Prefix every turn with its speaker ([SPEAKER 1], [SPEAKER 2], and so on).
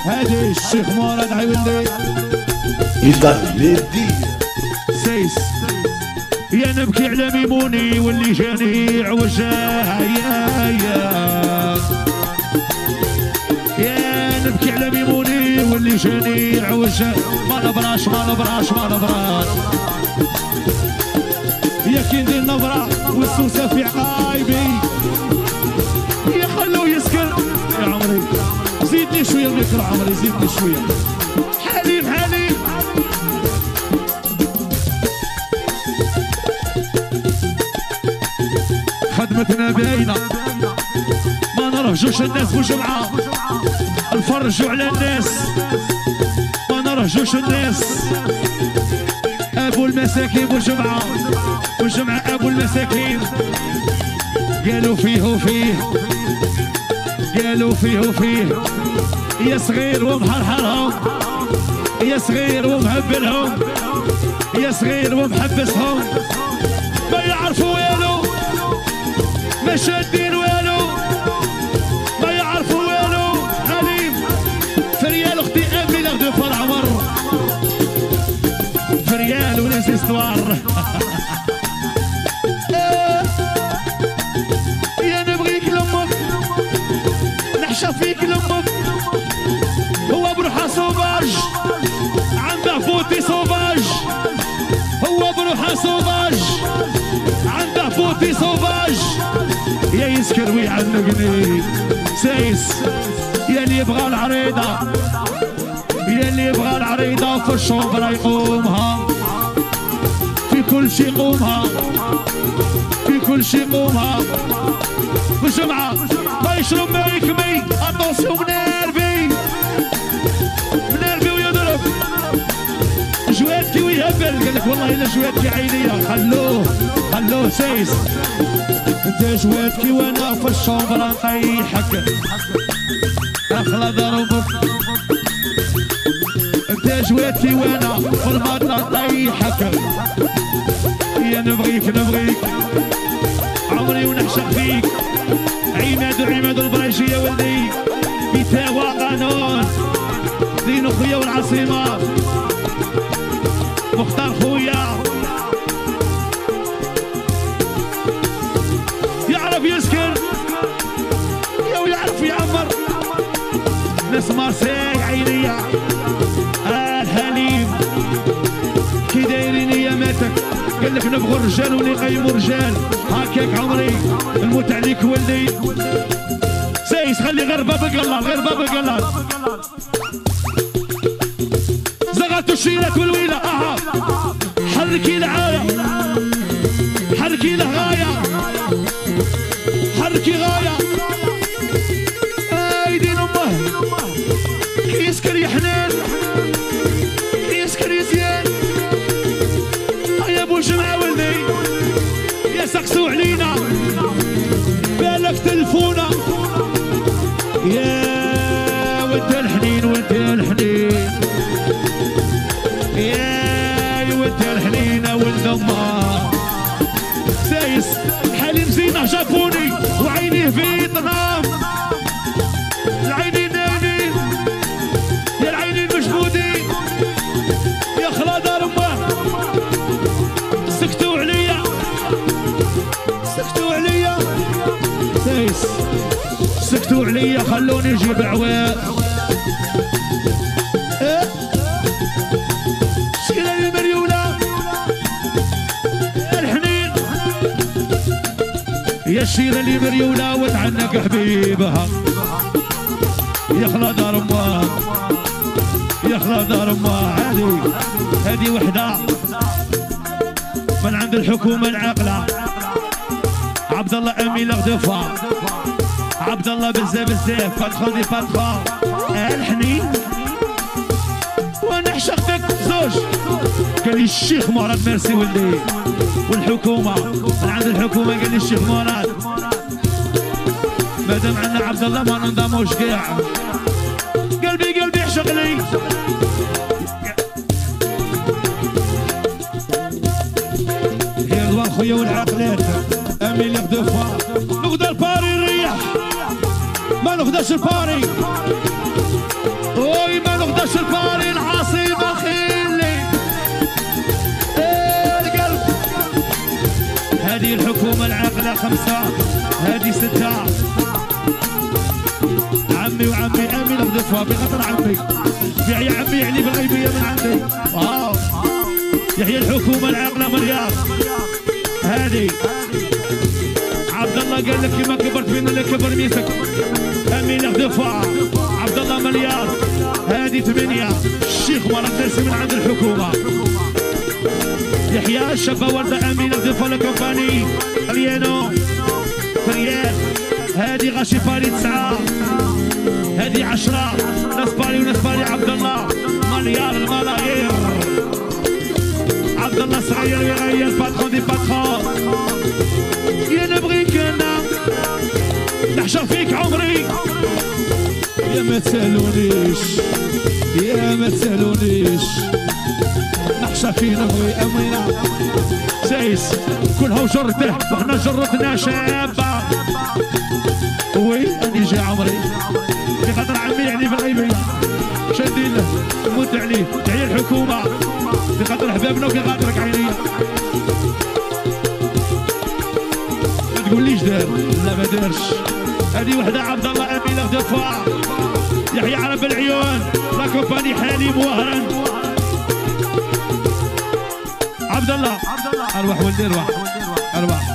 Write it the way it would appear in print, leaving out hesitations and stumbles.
[SPEAKER 1] هادي الشيخ مراد عيولي
[SPEAKER 2] يطلع
[SPEAKER 1] سيس يا نبكي على ميموني واللي جاني عوجاه يا نبكي على ميموني واللي جاني عوجاه ما نبراش ما نبراش ما نبراش يا كي ندير نبرة والسوسة في عقايبي يا خلوه يسكر يا عمري زيدني شوية الميكرو عمري زيدني شوية حليم حليم خدمتنا باينة ما نرهجوش الناس بجمعة نفرجوا على الناس ما نرهجوش الناس ابو المساكين بجمعة وجمعة ابو المساكين قالوا فيه وفيه قالوا فيه وفيه يا صغير ومحرحرهم يا صغير ومهبلهم يا صغير ومحبسهم ما يعرفوا والو ما شادين والو ما يعرفوا والو غليم فريال اختي امي لاخدو فر عمر فريال ولا زيستوار يا نبغيك لامك نحشى فيك لامك هو بروحه سوفاج عنده فوتي سوفاج هو بروحه سوفاج عنده فوتي سوفاج يا يسكر ويعنقني سايس يا اللي يبغى العريضة يا اللي يبغى العريضة في الشوبرة يقومها في كل شي قومها في كل شي قومها بالجمعة ما يشرب ما يكمي اتونسيون منرفي منرفي ويضرب جواتكي ويهبل قال لك والله الا جواتكي عينية خلوه سايس انت جواتكي وانا في الشومبرة نطيحك اخلى ضربك انت جواتكي وانا في المطر نطيحك يا نبغيك عمري ونعشق فيك عماد البريشي يا ولدي كتاب وقانون دين خويا والعاصمة مختار خويا يعرف يسكن ويعرف يعمر ناس مارسيل عينية الحليم كي دايرين يا ماتك قال لك نبغوا الرجال ونقيموا الرجال هكاك عمري الموت عليك ولدي سايس خلي غير بابا قلال زغطوا الشيلات والويلة حركي العاية حركي له غاية حركي غاية ايدين امه كي يسكر يا حنان كي يسكر يا زيان يا ابو الجمعة ولدي يا سقسوا علينا بالك تلفونا يا وانت الحنين وانت الحنين يا وانت الحنين ولد امه سايس حليم زينة شافوني وعينيه في طنام العينين نايمين يا العينين مشبودين يا خلا دار امه سكتوا عليا سايس سكتوا عليا خلوني اجيب عواء شيلة المريولة الحنين يا الشيرة اللي مريولة وتعنق حبيبها يا خلا دار امها يا خلا دار امها هذه وحدة من عند الحكومة العاقلة عبد الله امين الغدفة عبد الله بزاف فتخو دي فتخو الحنين وانا عشقتك زوج قال لي الشيخ مراد ميرسي ولدي والحكومة من عند الحكومة قال لي الشيخ مراد مادام عندنا عبد الله ما ننضموش كاع قلبي يعشق لي يا رضوان خويا والعقلات امين الغدفة ناخذ الباري نريح ما ناخذش الباري الحكومة العاقلة 5 هذه 6 عمي وعمي امين الضفه بخاطر عمي يحيى عمي يعني بالغيبيه من عندي يحيى الحكومه العاقله مليار هذه عبد الله قال لك كيما كبرت فينا اللي كبر ميسك امين الضفه عبد الله مليار هذه 8 الشيخ مراد ناس من عند الحكومه يحيى الشابه ورده امين الضفه لكومباني ريانو فريال هذه غاشي فاري 9 هذه 10 نسباري ونسباري عبد الله مليار الملايير عبد الله صغير يغير باترون دي باترون يا نبغيك انا نحشر فيك عمري يا ما تسالونيش يا ما تسالونيش نحشر فيك نبغي امينه سايس كلها وجرته وحنا جرتنا شابه وي اني جا عمري بخاطر عمي يعني بالغيبيه شادين له نموت عليه تعيا الحكومه بخاطر حبابنا وبخاطرك عينيا ما تقوليش دار لا ما دارش هذه وحده عبد الله امين الضفه يحيى عرب العيون لا كومباني حليم وهران عبد الله ارواح ولدي ارواح